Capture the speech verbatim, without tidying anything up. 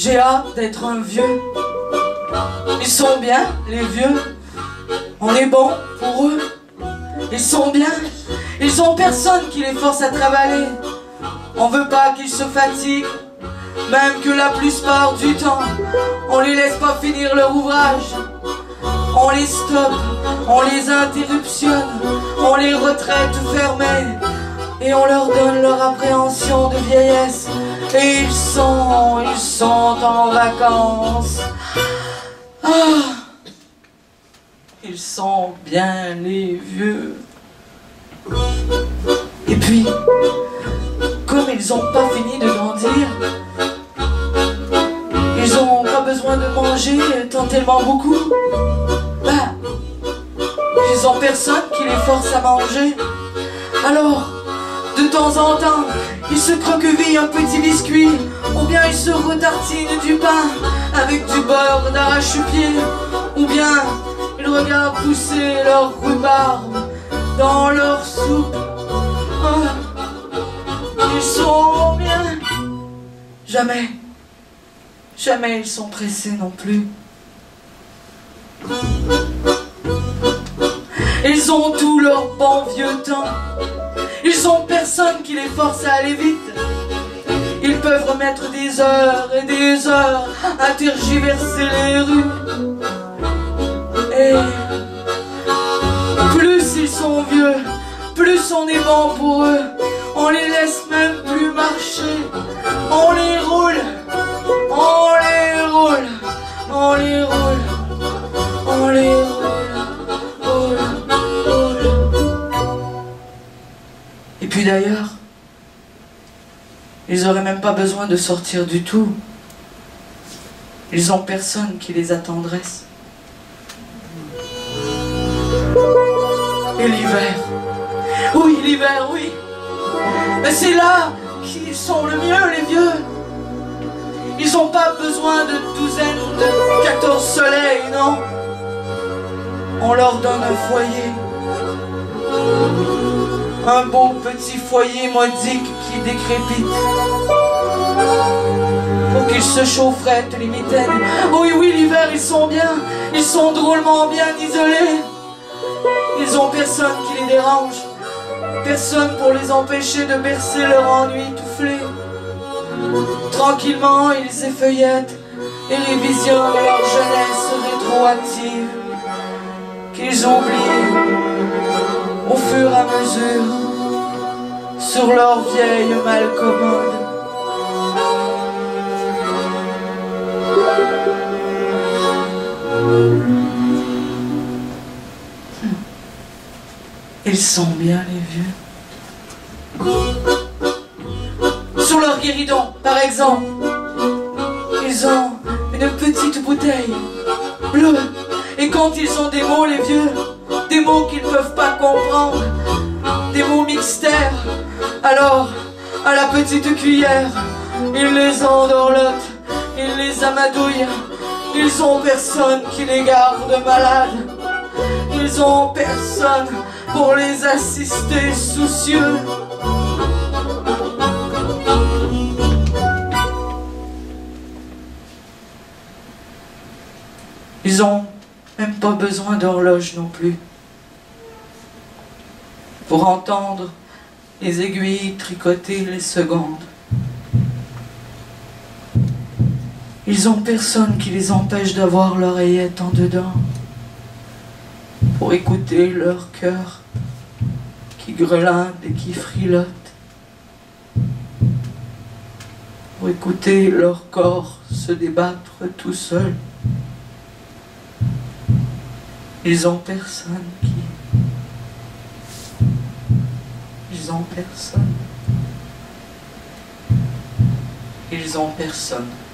J'ai hâte d'être un vieux. Ils sont bien, les vieux. On est bon pour eux. Ils sont bien. Ils ont personne qui les force à travailler. On veut pas qu'ils se fatiguent. Même que la plupart du temps, on les laisse pas finir leur ouvrage. On les stoppe, on les interruptionne, on les retraite fermés. Et on leur donne leur appréhension de vieillesse. Et ils sont, ils sont en vacances. Ah, ils sont bien les vieux. Et puis, comme ils n'ont pas fini de grandir, ils n'ont pas besoin de manger tant tellement beaucoup. Bah, ils n'ont personne qui les force à manger. Alors, de temps en temps, ils se croquevillent un petit biscuit, ou bien ils se retartinent du pain avec du beurre d'arrache-pied, ou bien ils regardent pousser leur rhubarbe dans leur soupe. Oh, ils sont bien. Jamais, jamais ils sont pressés non plus. Ils ont tout leur bon vieux temps. Ils ont personne qui les force à aller vite. Ils peuvent remettre des heures et des heures à tergiverser les rues. Et plus ils sont vieux, plus on est bon pour eux. On les laisse même plus marcher. On les roule, on les roule, on les roule, on les roule. Et puis d'ailleurs, ils n'auraient même pas besoin de sortir du tout. Ils ont personne qui les attendresse. Et l'hiver, oui, l'hiver, oui. Mais c'est là qu'ils sont le mieux, les vieux. Ils n'ont pas besoin de douzaines, de quatorze soleils, non. On leur donne un foyer. Un beau petit foyer modique qui décrépite. Pour qu'ils se chaufferaient les mitaines. Oui, oui, l'hiver, ils sont bien. Ils sont drôlement bien isolés. Ils ont personne qui les dérange. Personne pour les empêcher de bercer leur ennui toufflé. Tranquillement, ils effeuillettent et révisionnent leur jeunesse rétroactive qu'ils oublient au fur et à mesure sur leur vieille malcommode. Ils sont bien les vieux. Sur leur guéridon, par exemple, ils ont une petite bouteille bleue. Et quand ils ont des mots, les vieux, des mots qu'ils ne peuvent pas comprendre, des mots mixtères, alors, à la petite cuillère, ils les endorlotent, ils les amadouillent. Ils ont personne qui les garde malades. Ils ont personne pour les assister soucieux. Ils ont même pas besoin d'horloge non plus pour entendre les aiguilles tricoter les secondes. Ils ont personne qui les empêche d'avoir l'oreillette en dedans pour écouter leur cœur qui grelotte et qui frilote, pour écouter leur corps se débattre tout seul. Ils ont personne qui... Ils ont personne. Ils ont personne.